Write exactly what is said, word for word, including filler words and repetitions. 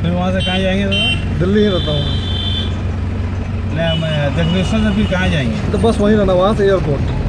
फिर वहाँ से कहाँ जाएंगे दादा? दिल्ली ही रहता हूँ मैं। दक्षिणेश्वर से फिर कहाँ जाएंगे? तो बस वहीं रहना, वहाँ से एयरपोर्ट।